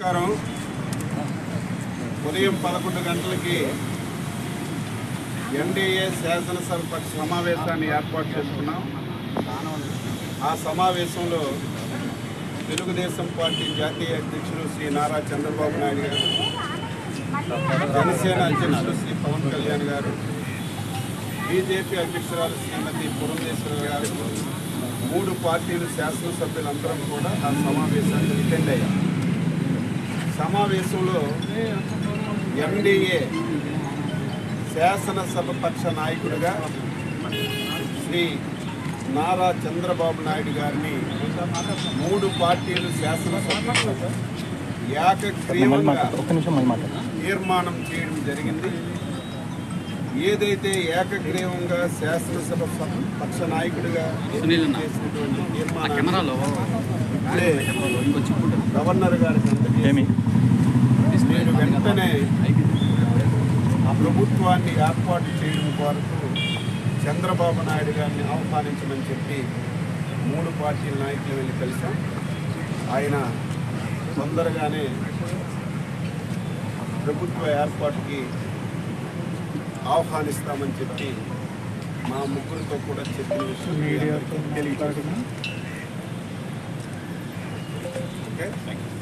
నమస్కారం. ఉదయం 11 గంటలకి ఎన్డీఏ శాసనసభ సమావేశాన్ని ఏర్పాటు చేసుకున్నాం. ఆ సమావేశంలో తెలుగుదేశం పార్టీ జాతీయ అధ్యక్షులు శ్రీ నారా చంద్రబాబు నాయుడు గారు, జనసేన అధ్యక్షులు శ్రీ పవన్ కళ్యాణ్ గారు, బీజేపీ అధ్యక్షురాలు శ్రీమతి పురంధేశ్వరి గారు, 3 పార్టీలు శాసనసభ్యులందరం కూడా ఆ సమావేశానికి అటెండ్ అయ్యారు. సమావేశంలో ఎన్డీఏ శాసనసభ పక్ష నాయకుడిగా శ్రీ నారా చంద్రబాబు నాయుడు గారిని 3 పార్టీలు శాసనసభ్యులు ఏకగ్రీవంగా తీర్మానం చేయడం జరిగింది. ఏదైతే ఏకగ్రీవంగా శాసనసభ పక్ష నాయకుడిగా చేసినటువంటి తీర్మానాలు గవర్నర్ గారికి అందజేసి నేను వెంటనే ప్రభుత్వాన్ని ఏర్పాటు చేయడం కొరకు చంద్రబాబు నాయుడు గారిని ఆహ్వానించమని చెప్పి 3 పార్టీల నాయకులు వెళ్ళి కలిసాం. ఆయన తొందరగానే ప్రభుత్వ ఏర్పాటుకి ఆహ్వానిస్తామని చెప్పి మా ముగ్గురితో కూడా చెప్పిన విషయం తెలియజేస్తున్నాం. ఓకే.